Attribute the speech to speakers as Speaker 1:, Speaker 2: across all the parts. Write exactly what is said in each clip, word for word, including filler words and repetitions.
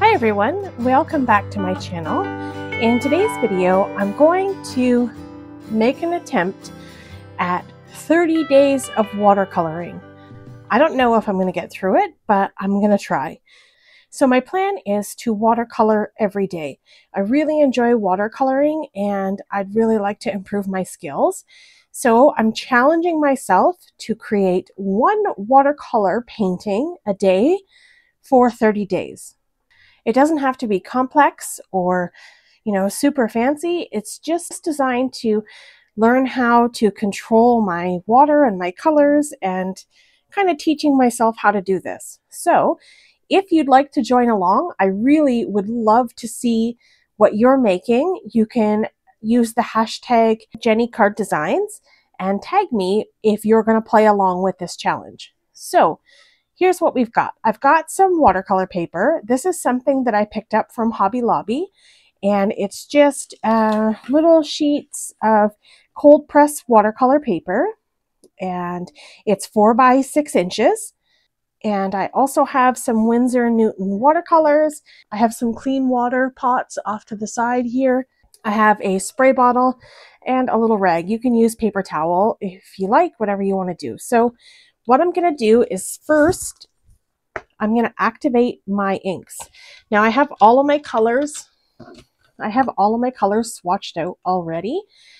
Speaker 1: Hi everyone, welcome back to my channel. In today's video, I'm going to make an attempt at thirty days of watercoloring. I don't know if I'm going to get through it, but I'm going to try. So my plan is to watercolor every day. I really enjoy watercoloring and I'd really like to improve my skills. So I'm challenging myself to create one watercolor painting a day for thirty days. It doesn't have to be complex or, you know, super fancy. It's just designed to learn how to control my water and my colors and kind of teaching myself how to do this. So if you'd like to join along, I really would love to see what you're making. You can use the hashtag Jenny Card Designs and tag me if you're going to play along with this challenge. So here's what we've got. I've got some watercolor paper. This is something that I picked up from Hobby Lobby, and it's just uh, little sheets of cold press watercolor paper, and it's four by six inches. And I also have some Winsor Newton watercolors. I have some clean water pots off to the side here. I have a spray bottle and a little rag. You can use paper towel if you like, whatever you want to do. So what I'm going to do is first, I'm going to activate my inks. Now I have all of my colors. I have all of my colors swatched out already.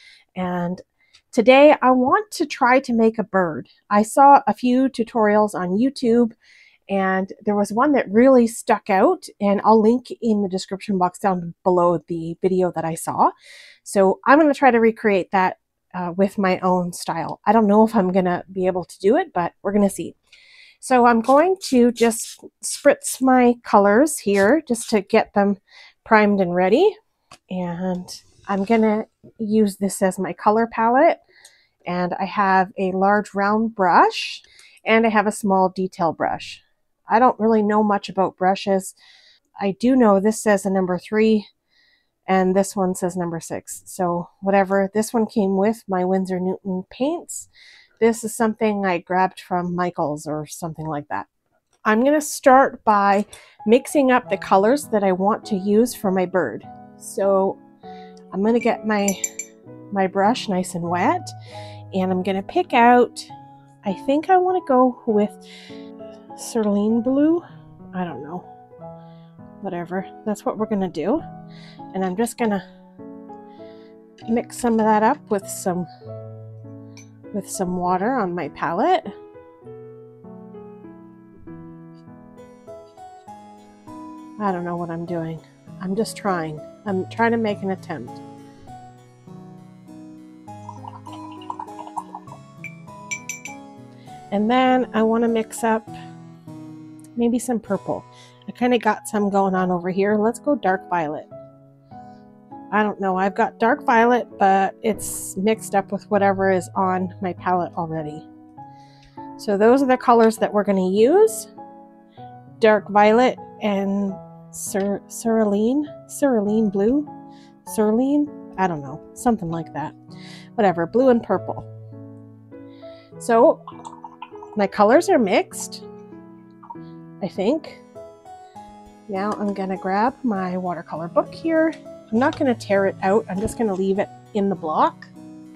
Speaker 1: And today I want to try to make a bird. I saw a few tutorials on YouTube and there was one that really stuck out, and I'll link in the description box down below the video that I saw. So I'm going to try to recreate that Uh, with my own style. I don't know if I'm gonna be able to do it, but we're gonna see. So I'm going to just spritz my colors here just to get them primed and ready. And I'm gonna use this as my color palette. And I have a large round brush and I have a small detail brush. I don't really know much about brushes. I do know this says a number three and this one says number six. So whatever, this one came with my Winsor Newton paints. This is something I grabbed from Michael's or something like that. I'm gonna start by mixing up the colors that I want to use for my bird. So I'm gonna get my, my brush nice and wet, and I'm gonna pick out, I think I wanna go with Cerulean blue. I don't know, whatever, that's what we're gonna do. And I'm just gonna mix some of that up with some with some water on my palette. I don't know what I'm doing. I'm just trying. I'm trying to make an attempt. And then I want to mix up maybe some purple. I kind of got some going on over here. Let's go dark violet. I don't know, I've got dark violet, but it's mixed up with whatever is on my palette already. So those are the colors that we're going to use. Dark violet and cer cerulean, cerulean blue, cerulean, I don't know, something like that. Whatever, blue and purple. So my colors are mixed, I think. Now I'm going to grab my watercolor book here. I'm not going to tear it out, I'm just going to leave it in the block.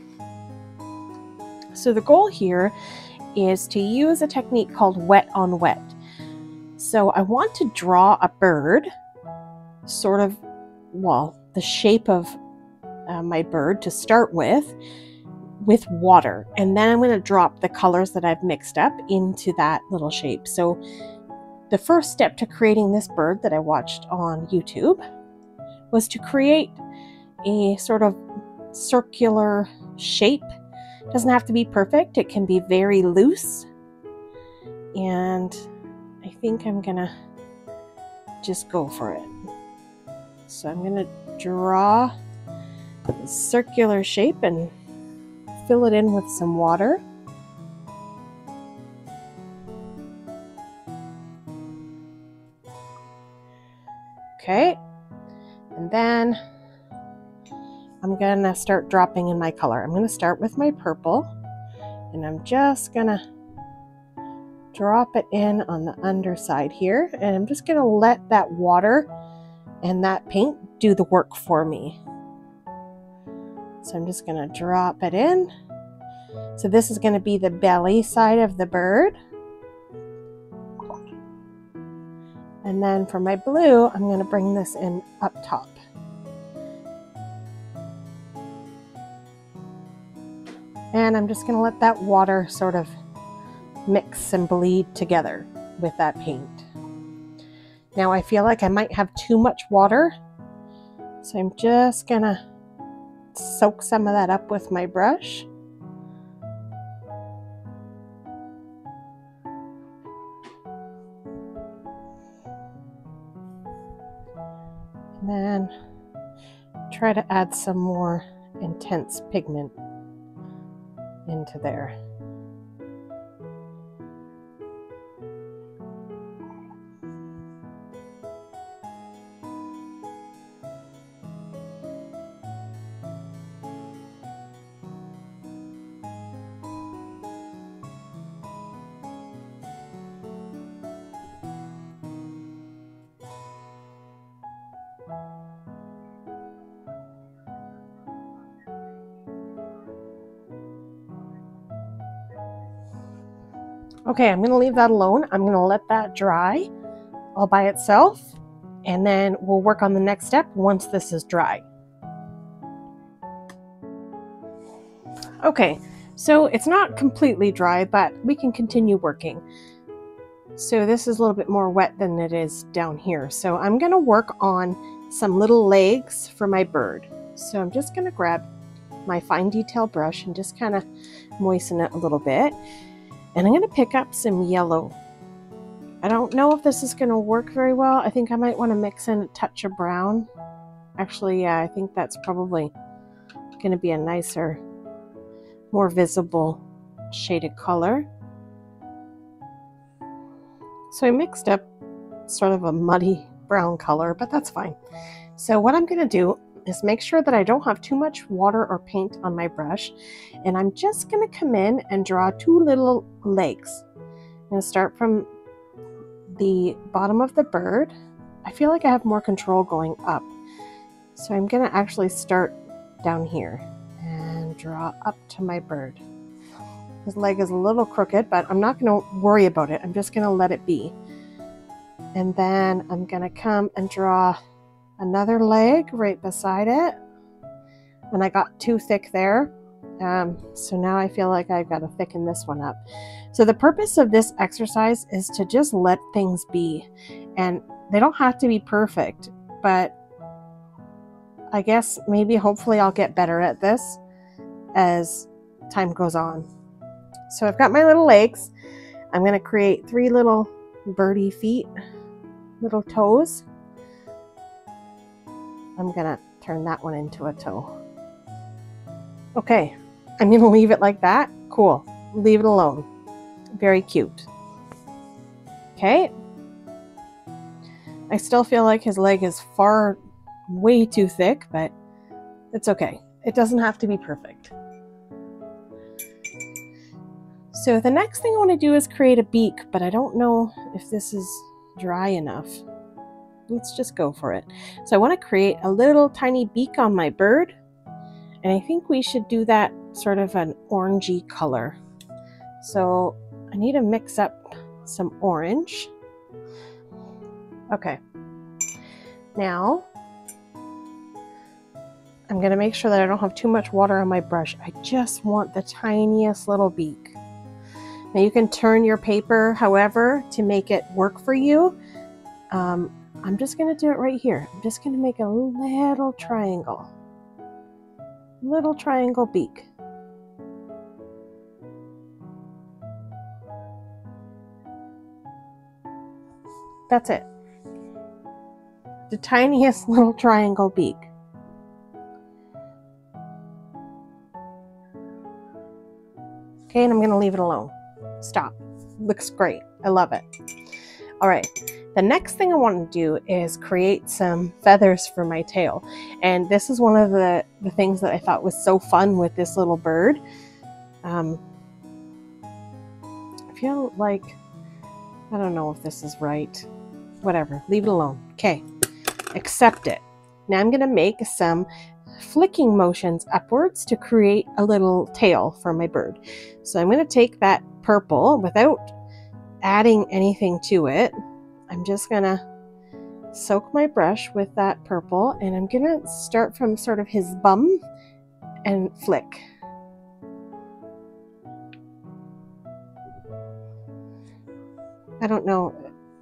Speaker 1: So the goal here is to use a technique called wet on wet. So I want to draw a bird, sort of, well, the shape of uh, my bird to start with, with water. And then I'm going to drop the colors that I've mixed up into that little shape. So the first step to creating this bird that I watched on YouTube was to create a sort of circular shape. It doesn't have to be perfect, it can be very loose. And I think I'm gonna just go for it. So I'm gonna draw a circular shape and fill it in with some water. Okay. And then I'm gonna start dropping in my color. I'm gonna start with my purple, and I'm just gonna drop it in on the underside here, and I'm just gonna let that water and that paint do the work for me. So I'm just going to drop it in. So this is going to be the belly side of the bird. And then for my blue, I'm going to bring this in up top. And I'm just going to let that water sort of mix and bleed together with that paint. Now I feel like I might have too much water, so I'm just going to soak some of that up with my brush. And then try to add some more intense pigment into there. Okay, I'm going to leave that alone. I'm going to let that dry all by itself, and then we'll work on the next step once this is dry. Okay, so it's not completely dry, but we can continue working. So this is a little bit more wet than it is down here. So I'm going to work on some little legs for my bird. So I'm just going to grab my fine detail brush and just kind of moisten it a little bit. And I'm going to pick up some yellow. I don't know if this is going to work very well. I think I might want to mix in a touch of brown. Actually, yeah, I think that's probably going to be a nicer, more visible shaded color. So I mixed up sort of a muddy brown color, but that's fine. So what I'm going to do is make sure that I don't have too much water or paint on my brush, and I'm just going to come in and draw two little legs. I'm going to start from the bottom of the bird. I feel like I have more control going up, so I'm going to actually start down here and draw up to my bird. His leg is a little crooked, but I'm not going to worry about it. I'm just going to let it be. And then I'm going to come and draw another leg right beside it, and I got too thick there, um, so now I feel like I've got to thicken this one up. So the purpose of this exercise is to just let things be, and they don't have to be perfect, but I guess maybe hopefully I'll get better at this as time goes on. So I've got my little legs. I'm going to create three little birdie feet, little toes. I'm gonna turn that one into a toe. Okay, I'm gonna leave it like that. Cool, leave it alone. Very cute. Okay, I still feel like his leg is far, way too thick, but it's okay. It doesn't have to be perfect. So the next thing I want to do is create a beak, but I don't know if this is dry enough. Let's just go for it. So I want to create a little tiny beak on my bird, and I think we should do that sort of an orangey color. So I need to mix up some orange. Okay. Now I'm going to make sure that I don't have too much water on my brush. I just want the tiniest little beak. Now you can turn your paper however to make it work for you. Um, I'm just going to do it right here. I'm just going to make a little triangle. Little triangle beak. That's it. The tiniest little triangle beak. Okay, and I'm going to leave it alone. Stop. Looks great. I love it. All right. The next thing I want to do is create some feathers for my tail. And this is one of the, the things that I thought was so fun with this little bird. Um, I feel like, I don't know if this is right. Whatever, leave it alone. Okay, accept it. Now I'm going to make some flicking motions upwards to create a little tail for my bird. So I'm going to take that purple without adding anything to it. I'm just going to soak my brush with that purple, and I'm going to start from sort of his bum and flick. I don't know.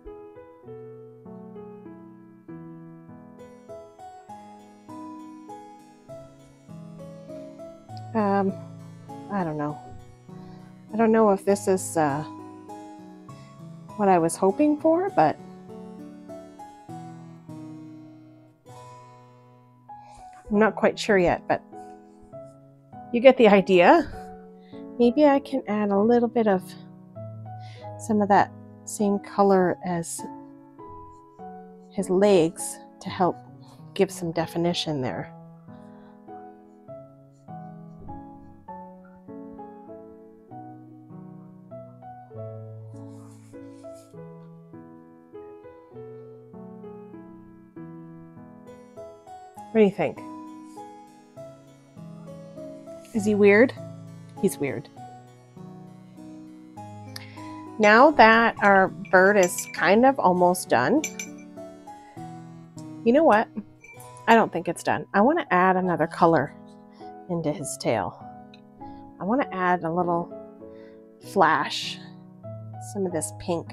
Speaker 1: Um, I don't know. I don't know if this is uh, what I was hoping for, but I'm not quite sure yet, but you get the idea. Maybe I can add a little bit of some of that same color as his legs to help give some definition there. What do you think? Is he weird? He's weird. Now that our bird is kind of almost done, you know what? I don't think it's done. I want to add another color into his tail. I want to add a little flash, some of this pink.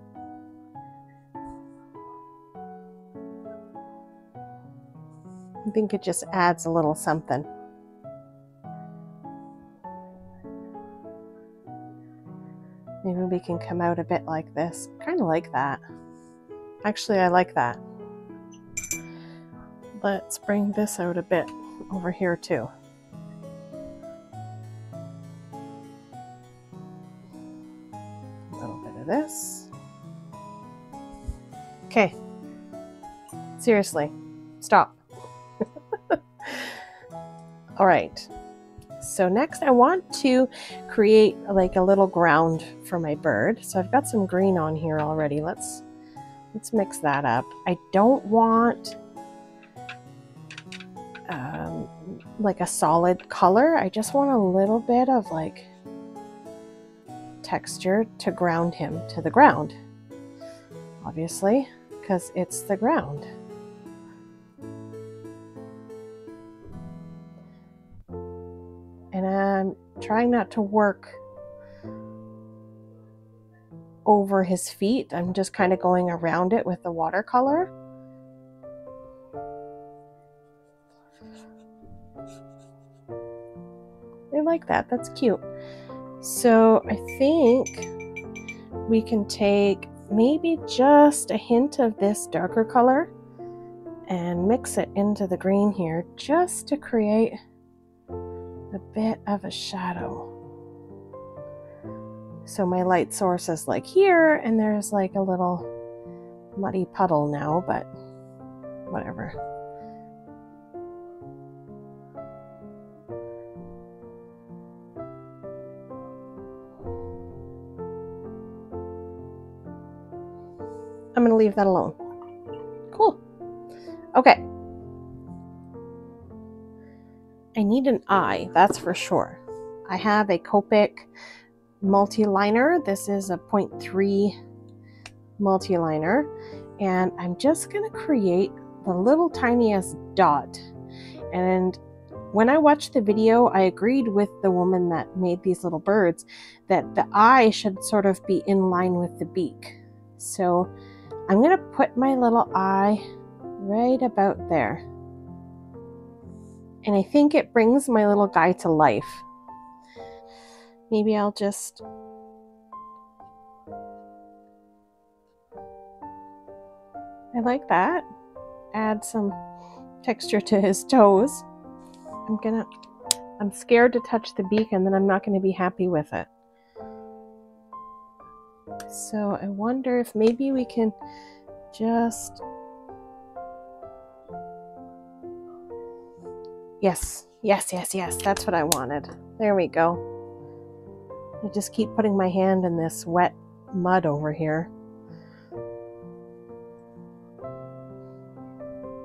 Speaker 1: I think it just adds a little something. Maybe we can come out a bit like this. Kind of like that. Actually, I like that. Let's bring this out a bit over here too. A little bit of this. Okay. Seriously, stop. All right, so next I want to create like a little ground for my bird. So I've got some green on here already. Let's let's mix that up. I don't want um, like a solid color. I just want a little bit of like texture to ground him to the ground, obviously, because it's the ground. And I'm trying not to work over his feet. I'm just kind of going around it with the watercolor. I like that. That's cute. So I think we can take maybe just a hint of this darker color and mix it into the green here just to create a bit of a shadow. So my light source is like here, and there's like a little muddy puddle now, but whatever. I'm gonna leave that alone. Cool. Okay. I need an eye, that's for sure. I have a Copic multi-liner. This is a point three multi-liner, and I'm just gonna create the little tiniest dot. And when I watched the video, I agreed with the woman that made these little birds that the eye should sort of be in line with the beak. So I'm gonna put my little eye right about there. And I think it brings my little guy to life. Maybe I'll just... I like that. Add some texture to his toes. I'm gonna... I'm scared to touch the beak, and then I'm not gonna be happy with it. So I wonder if maybe we can just... Yes, yes, yes, yes, that's what I wanted. There we go. I just keep putting my hand in this wet mud over here.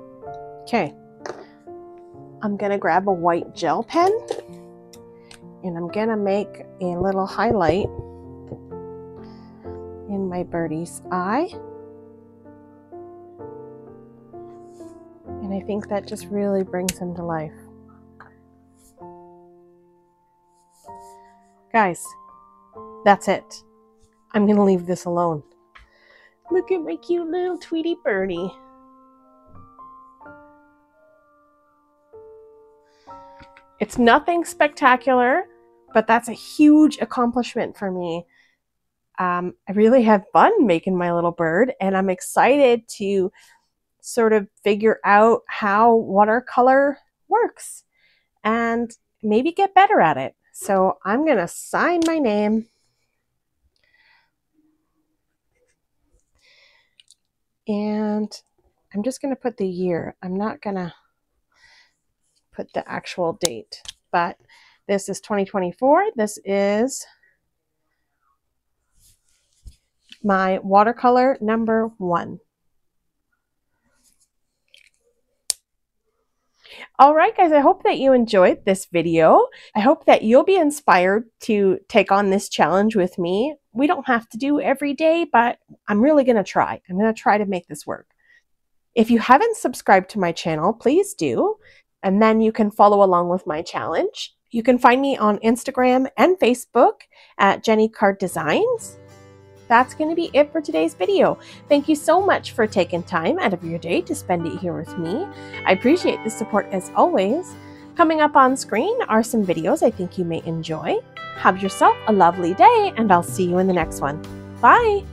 Speaker 1: Okay, I'm gonna grab a white gel pen and I'm gonna make a little highlight in my birdie's eye. And I think that just really brings him to life. Guys, that's it. I'm gonna leave this alone. Look at my cute little Tweety birdie. It's nothing spectacular, but that's a huge accomplishment for me. Um, I really have fun making my little bird, and I'm excited to sort of figure out how watercolor works and maybe get better at it. So I'm gonna sign my name. And I'm just gonna put the year. I'm not gonna put the actual date, but this is twenty twenty-four. This is my watercolor number one. All right, guys, I hope that you enjoyed this video. I hope that you'll be inspired to take on this challenge with me. We don't have to do every day, but I'm really gonna try. I'm gonna try to make this work. If you haven't subscribed to my channel, please do. And then you can follow along with my challenge. You can find me on Instagram and Facebook at Jenny Card Designs. That's going to be it for today's video. Thank you so much for taking time out of your day to spend it here with me. I appreciate the support as always. Coming up on screen are some videos I think you may enjoy. Have yourself a lovely day, and I'll see you in the next one. Bye!